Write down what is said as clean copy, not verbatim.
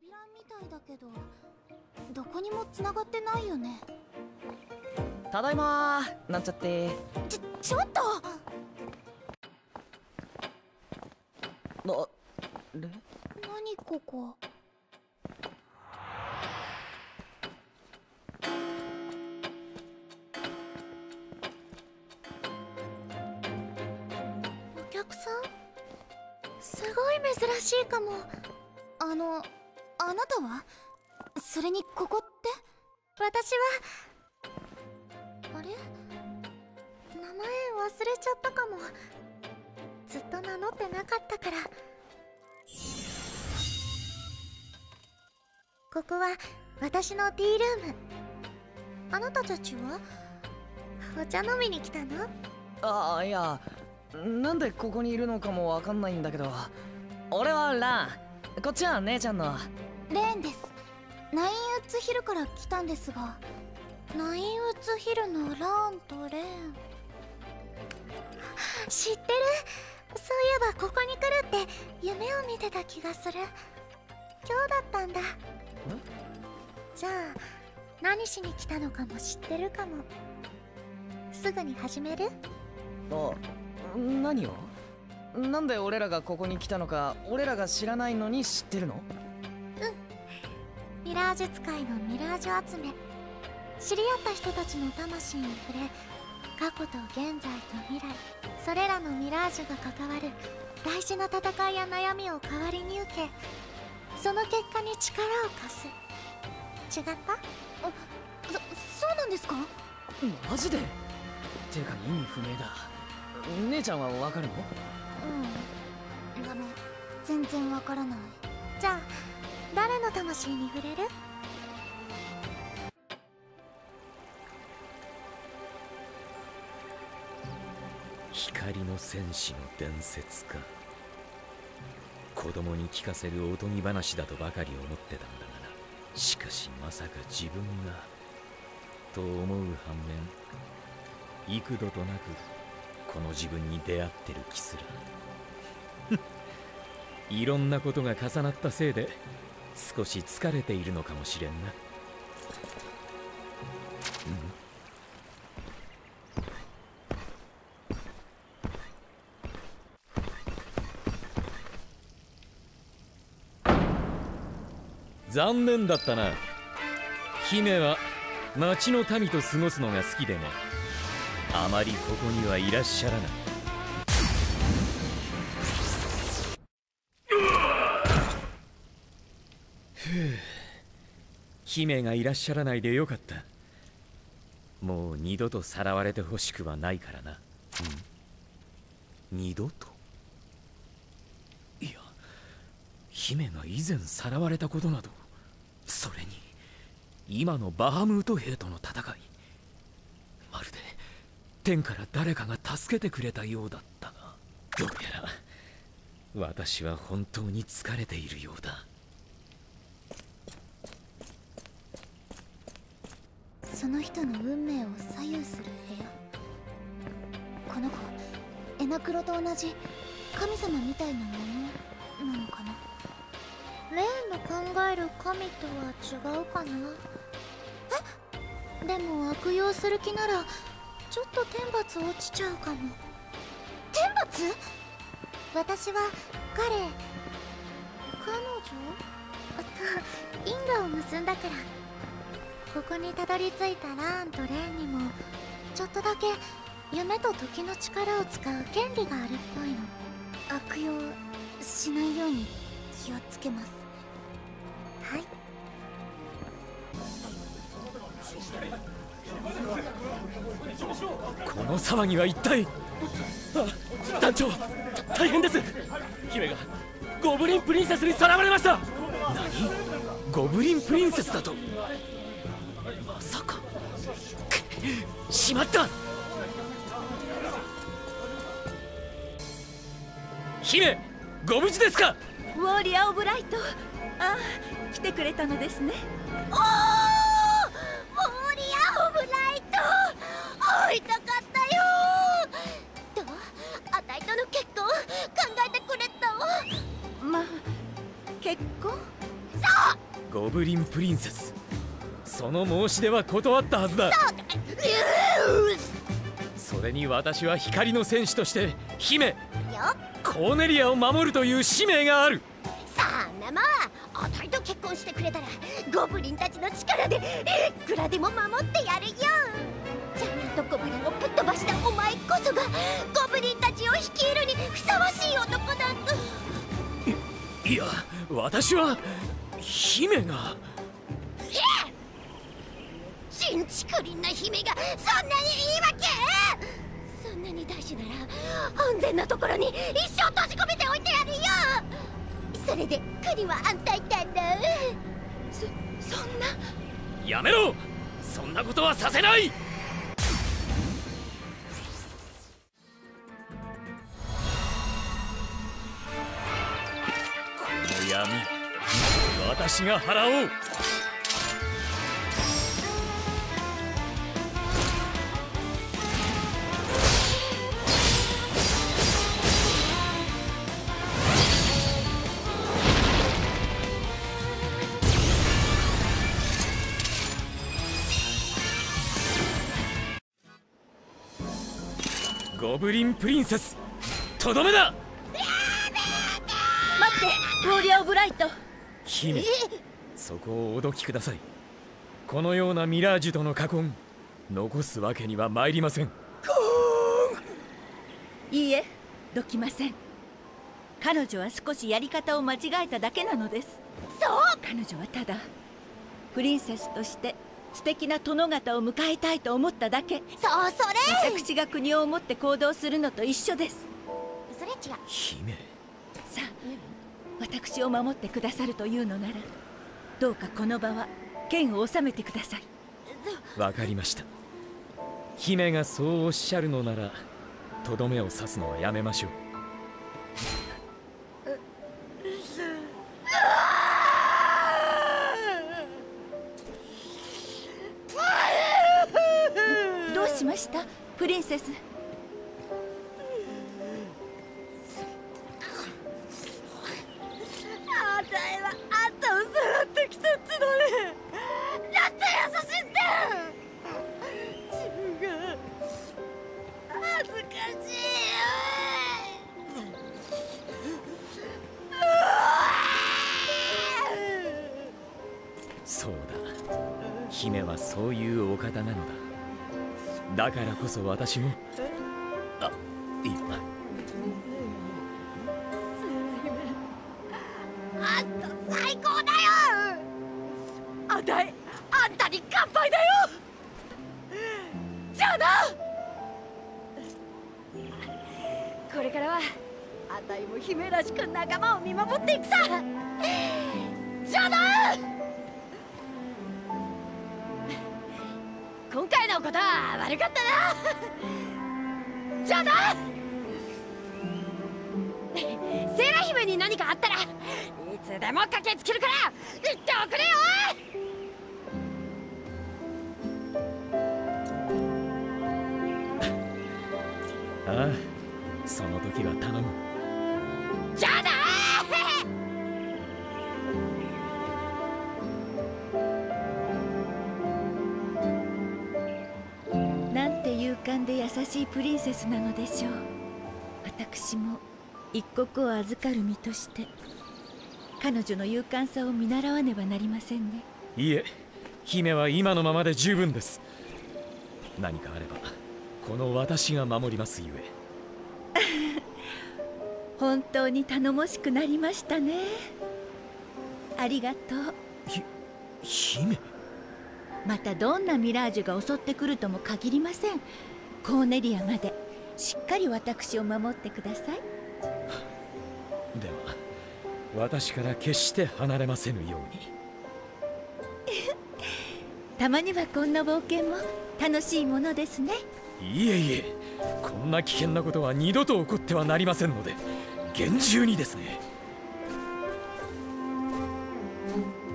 扉みたいだけど、どこにも繋がってないよね。 ただいまーなんちゃって。 ちょっと。 何ここ。お客さん？すごい珍しいかも。あなたは？それにここって？私は。あれ？名前忘れちゃったかも。ずっと名乗ってなかったから。ここは私のティールーム。あなたたちは？お茶飲みに来たの？ いや、なんでここにいるのかもわかんないんだけど。俺はラン、こっちは姉ちゃんのレーンです。ナインウッズヒルから来たんですが。ナインウッズヒルのランとレーン、知ってる？そういえばここに来るって夢を見てた気がする。今日だったんだ。じゃあ何しに来たのかも知ってるかも。すぐに始める？ 何を？なんで俺らがここに来たのか俺らが知らないのに知ってるの？ ミラージュ使いのミラージュ集め。知り合った人たちの魂に触れ、過去と現在と未来、それらのミラージュが関わる大事な戦いや悩みを代わりに受け、その結果に力を貸す。違った？そうなんですか？ マジで？てか意味不明だ。姉ちゃんはわかるの？ ダメ、全然わからない。じゃあ誰の魂に触れる？ 光の戦士の伝説か。子供に聞かせるおとぎ話だとばかり思ってたんだがな。しかしまさか自分がと思う反面、幾度となくこの自分に出会ってる気すらいろんなことが重なったせいで少し疲れているのかもしれんな。残念だったな。姫は町の民と過ごすのが好きでね、あまりここにはいらっしゃらない。姫がいらっしゃらないでよかった。もう二度とさらわれてほしくはないからな。二度と？いや、姫が以前さらわれたことなど、それに今のバハムート兵との戦い、まるで天から誰かが助けてくれたようだったが、どうやら私は本当に疲れているようだ。 その人の運命を左右する部屋。この子、エナクロと同じ神様みたいなものなのかな。レーンの考える神とは違うかな。でも悪用する気ならちょっと天罰落ちちゃうかも。天罰？私は彼女と因果を結んだから。ここにたどり着いたラーンとレーンにもちょっとだけ夢と時の力を使う権利があるっぽいの。悪用しないように気をつけます。はい。 この騒ぎは一体。団長、大変です。姫がゴブリンプリンセスにさらわれました。何？ゴブリンプリンセスだと？まさか。しまった。姫、ご無事ですか？ ウォーリアー・オブ・ライト。来てくれたのですね。 ウォーリアー・オブ・ライト、会いたかったよ。どう？あたいとの結婚考えてくれた？ まあ、結婚？ そう。 ゴブリンプリンセス、その申し出は断ったはずだ。それに私は光の戦士として姫コーネリアを守るという使命がある。 さあなまあたいと結婚してくれたらゴブリンたちの力でいくらでも守ってやるよ。ジャイアントゴブリンをぶっ飛ばしたお前こそがゴブリンたちを率いるにふさわしい男なんだ。 いや、私は姫が。 ちんちくりんな姫がそんなにいいわけ？そんなに大事なら安全なところに一生閉じ込めておいてやるよ。それで国は安泰だろう。そんな。 やめろ、そんなことはさせない。この闇、私が払おう。ゴブリンプリンセス、とどめだ。 待ってウォリアー・オブライト。 姫、そこをおどきください。このようなミラージュとの禍根残すわけには参りません。 いいえ、どきません。彼女は少しやり方を間違えただけなのです。 そう。 彼女はただプリンセスとして素敵な殿方を迎えたいと思っただけ。 そうそれ。 私が国を思って行動するのと一緒です。 それ違う。 姫、 さあ、私を守ってくださるというのならどうかこの場は剣を収めてください。 わかりました。姫がそうおっしゃるのならとどめを刺すのはやめましょう。 どうしましたプリンセス？ あたいはあんたをさらってきたっつのになんて優しいんだよ。自分が恥ずかしいよ。 そうだ、姫はそういうお方なのだ。だからこそ私も。あ、いや、 あんた最高だよ。あたいあんたに乾杯だよ。じゃあな。これからはあたいも姫らしく仲間を見守っていくさ。じゃあな。今回のことは悪かったな。じゃあな。セーラ姫に何かあったらいつでも駆けつけるから言っておくれよ。 ああ、その時は頼む。 じゃあな。 なんて勇敢で優しいプリンセスなのでしょう。私も一国を預かる身として彼女の勇敢さを見習わねばなりませんね。 いえ、姫は今のままで十分です。何かあればこの私が守りますゆえ。 本当に頼もしくなりましたね。ありがとう。 姫、 またどんなミラージュが襲ってくるとも限りません。コーネリアまでしっかり私を守ってください。 では私から決して離れませぬように。 たまにはこんな冒険も楽しいものですね。 いえいえ、こんな危険なことは二度と起こってはなりませんので厳重にですね。